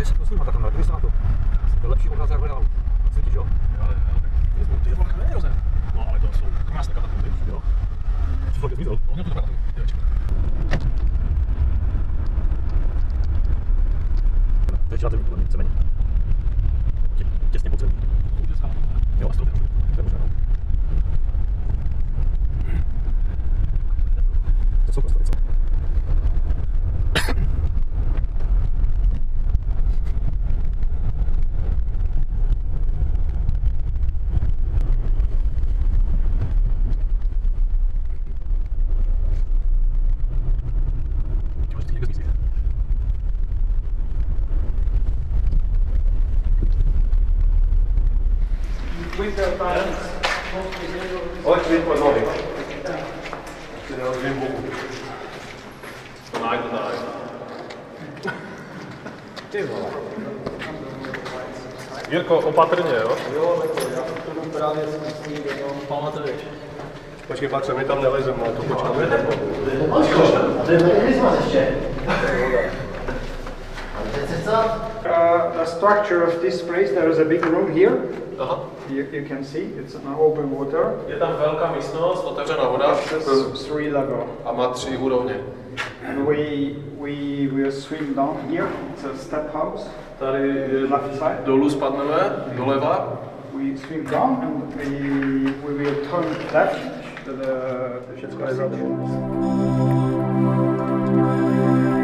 Prosím, tak na se na to. To je lepší obraz, jak hledal. Cítíš, jo? Jo. Ty je to József. No, ale to jsou krásné katapulty, jo? Co fakt je zmizel? On měl tu katapulty. To je čátek, to víceméně. Těsně pod zemí. Jo, a to je možná, no. To jsou prostě, co? Olet viit voi noin. Siinä on hyvin muu. On aina näin. Jirko, opatrně, jo? Jo, já to právě s tím jenom pamatuješ. Počkej, pak se mi tam nelezem, ale to počkáme. To je Christmas ještě. The structure of this place, there is a big room here. Aha. You can see, it's an open water. Je tam velká místnost, otevřená voda. It's 3 level. A má 3 úrovně. And we will swim down here. It's a step house. Tady Left side. dolů spadneme, doleva. We swim down and we will turn left to the Všechno je za